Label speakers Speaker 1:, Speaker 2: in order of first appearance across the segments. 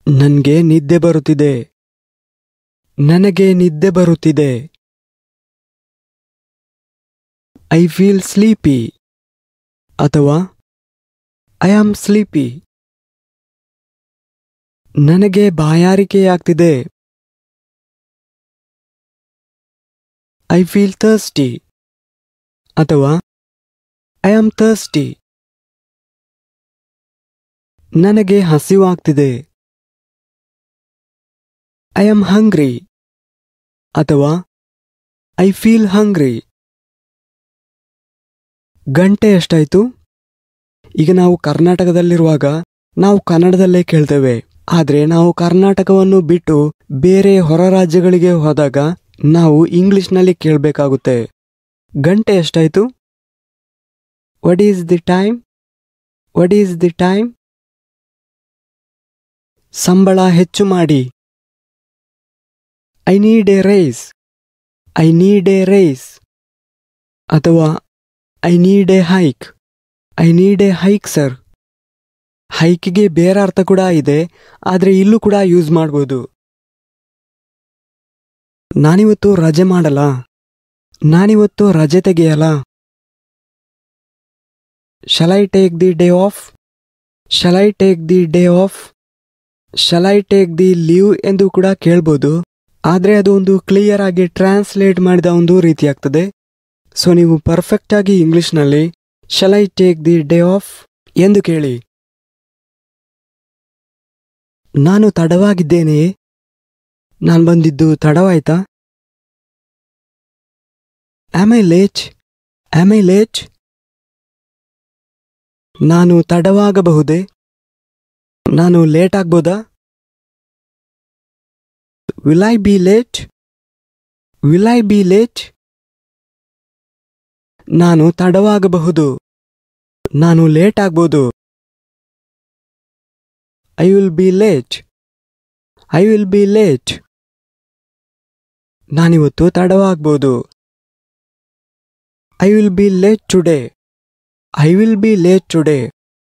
Speaker 1: ನನಗೆ ನಿದ್ದೆ ಬರುತ್ತಿದೆ. ನನಗೆ ನಿದ್ದೆ ಬರುತ್ತಿದೆ. ಐ ಫೀಲ್ ಸ್ಲೀಪಿ ಅಥವಾ ಐ ಆಮ್ ಸ್ಲೀಪಿ. ನನಗೆ ಬಾಯಾರಿಕೆಯಾಗ್ತಿದೆ. ಐ ಫೀಲ್ ಥರ್ಸ್ಟಿ ಅಥವಾ ಐ ಆಮ್ ಥರ್ಸ್ಟಿ. ನನಗೆ ಹಸಿವಾಗ್ತಿದೆ. ಐ ಆಮ್ ಹಂಗ್ರಿ ಅಥವಾ ಐ ಫೀಲ್ ಹಂಗ್ರಿ. ಗಂಟೆ ಎಷ್ಟಾಯ್ತು? ಈಗ ನಾವು ಕರ್ನಾಟಕದಲ್ಲಿರುವಾಗ ನಾವು ಕನ್ನಡದಲ್ಲೇ ಕೇಳ್ತೇವೆ. ಆದರೆ ನಾವು ಕರ್ನಾಟಕವನ್ನು ಬಿಟ್ಟು ಬೇರೆ ಹೊರ ರಾಜ್ಯಗಳಿಗೆ ಹೋದಾಗ ನಾವು ಇಂಗ್ಲಿಷ್ನಲ್ಲಿ ಕೇಳಬೇಕಾಗುತ್ತೆ. ಗಂಟೆ ಎಷ್ಟಾಯ್ತು? What is the time? What is the time? ಸಂಬಳ ಹೆಚ್ಚು ಮಾಡಿ. I need a raise. I need a raise ಅಥವಾ I need a hike. I need a hike sir. ಹೈಕ್ಗೆ ಬೇರೆ ಅರ್ಥ ಕೂಡ ಇದೆ, ಆದರೆ ಇಲ್ಲೂ ಕೂಡ ಯೂಸ್ ಮಾಡ್ಬೋದು. ನಾನಿವತ್ತು ರಜೆ ಮಾಡಲ್ಲ. ನಾನಿವತ್ತು ರಜೆ ತೆಗೆಯಲ್ಲ. Shall I take the day off? Shall I take the day off? Shall I take the leave ಎಂದು ಕೂಡ ಕೇಳ್ಬೋದು, ಆದರೆ ಅದು ಒಂದು ಕ್ಲಿಯರ್ ಆಗಿ ಟ್ರಾನ್ಸ್ಲೇಟ್ ಮಾಡಿದ ಒಂದು ರೀತಿ ಆಗ್ತದೆ. ಸೊ ನೀವು ಪರ್ಫೆಕ್ಟ್ ಆಗಿ ಇಂಗ್ಲಿಷ್ನಲ್ಲಿ shall I take the day off ಎಂದು ಕೇಳಿ. ನಾನು ತಡವಾಗಿದ್ದೇನೆಯೇ? ನಾನು ಬಂದಿದ್ದು ತಡವಾಯ್ತಾ? Am I late? Am I late? ನಾನು ತಡವಾಗಬಹುದೇ? ನಾನು ಲೇಟ್ ಆಗ್ಬೋದಾ? Will I be late? Will I be late? ನಾನು ತಡವಾಗಬಹುದು. ನಾನು ಲೇಟ್ ಆಗ್ಬೋದು. I will be late. I will be late. ನಾನಿವತ್ತು ತಡವಾಗ್ಬೋದು. I will be late today. I will be late today.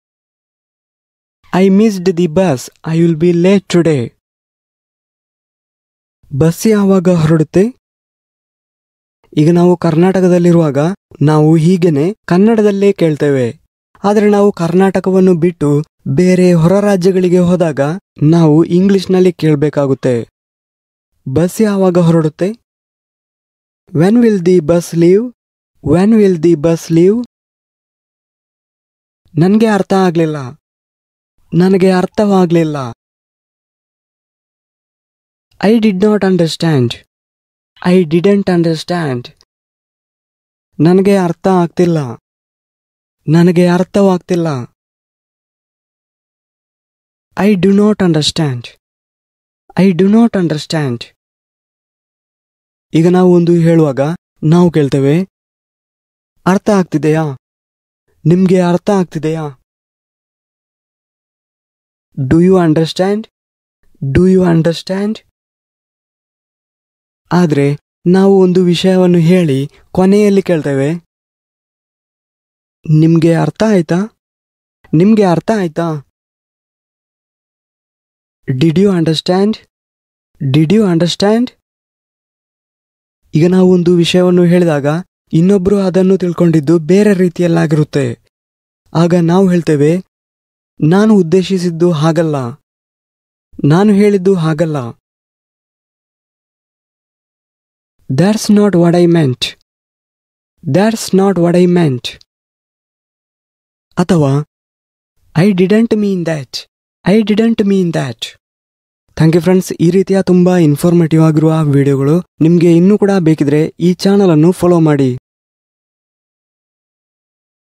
Speaker 1: I missed the bus. I will be late today. Bus ಯಾವಾಗ ಹೊರಡುತ್ತೆ? ಈಗ ನಾವು ಕರ್ನಾಟಕದಲ್ಲಿರುವಾಗ ನಾವು ಹೀಗೇನೆ ಕನ್ನಡದಲ್ಲೇ ಕೇಳ್ತೇವೆ. ಆದರೆ ನಾವು ಕರ್ನಾಟಕವನ್ನು ಬಿಟ್ಟು ಬೇರೆ ಹೊರ ರಾಜ್ಯಗಳಿಗೆ ಹೋದಾಗ ನಾವು ಇಂಗ್ಲಿಷ್ನಲ್ಲಿ ಕೇಳಬೇಕಾಗುತ್ತೆ. ಬಸ್ ಯಾವಾಗ ಹೊರಡುತ್ತೆ? When will the bus leave? When will the bus leave? ನನಗೆ ಅರ್ಥ ಆಗಲಿಲ್ಲ. ನನಗೆ ಅರ್ಥವಾಗಲಿಲ್ಲ. I did not understand. I didn't understand. ನನಗೆ ಅರ್ಥ ಆಗ್ತಿಲ್ಲ. ನನಗೆ ಅರ್ಥವಾಗ್ತಿಲ್ಲ. I do not understand. I do not understand. ಈಗ ನಾವು ಒಂದು ಹೇಳುವಾಗ ನಾವು ಕೇಳ್ತೇವೆ, ಅರ್ಥ ಆಗ್ತಿದೆಯಾ? ನಿಮ್ಗೆ ಅರ್ಥ ಆಗ್ತಿದೆಯಾ? Do you understand? Do you understand? ಆದರೆ ನಾವು ಒಂದು ವಿಷಯವನ್ನು ಹೇಳಿ ಕೊನೆಯಲ್ಲಿ ಕೇಳ್ತೇವೆ, ನಿಮ್ಗೆ ಅರ್ಥ ಆಯ್ತಾ? ನಿಮ್ಗೆ ಅರ್ಥ ಆಯ್ತಾ? Did you understand? Did you understand? ಈಗ ನಾವು ಒಂದು ವಿಷಯವನ್ನು ಹೇಳಿದಾಗ ಇನ್ನೊಬ್ರು ಅದನ್ನು ತಿಳ್ಕೊಂಡಿದ್ದು ಬೇರೆ ರೀತಿಯಲ್ಲಾಗಿರುತ್ತೆ. ಆಗ ನಾವು ಹೇಳ್ತೇವೆ, ನಾನು ಉದ್ದೇಶಿಸಿದ್ದು ಹಾಗಲ್ಲ. ನಾನು ಹೇಳಿದ್ದು ಹಾಗಲ್ಲ. That's not what I meant. That's not what I meant. ಅಥವಾ I didn't mean that. I didn't mean that. Thank you friends. ಈ ರೀತಿಯ ತುಂಬ ಇನ್ಫಾರ್ಮೇಟಿವ್ ಆಗಿರುವ ವಿಡಿಯೋಗಳು ನಿಮಗೆ ಇನ್ನೂ ಕೂಡ ಬೇಕಿದ್ರೆ ಈ ಚಾನಲ್ ಅನ್ನು ಫಾಲೋ ಮಾಡಿ.